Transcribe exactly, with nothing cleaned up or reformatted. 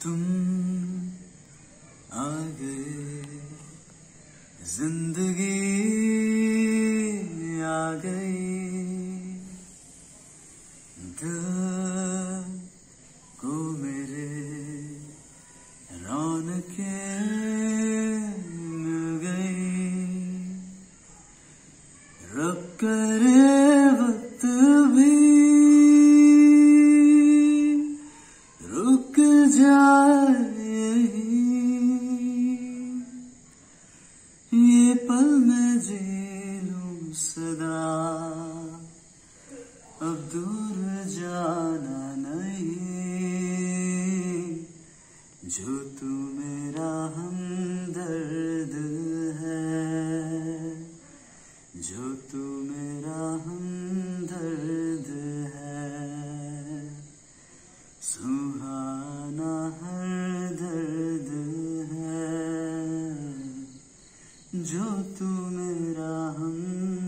तुम आ गए, जिंदगी आ गई, दिल को मेरे रौनकें मिल गई। रब करे वक्त भी रुक जाए, ये पल मैं जी लूं सदा, अब दूर जाना नहीं। जो तू मेरा हमदर्द है, जो तू मेरा हमदर्द है, सुहाना हर दर्द है, जो तू मेरा हम